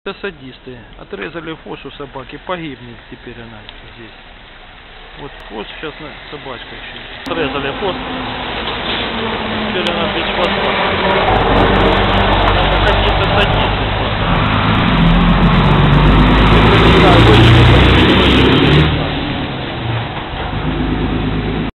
Садисты отрезали хвост у собаки, погибнет теперь она здесь. Вот хвост сейчас на собачка еще. Отрезали хвост, теперь она без хвоста.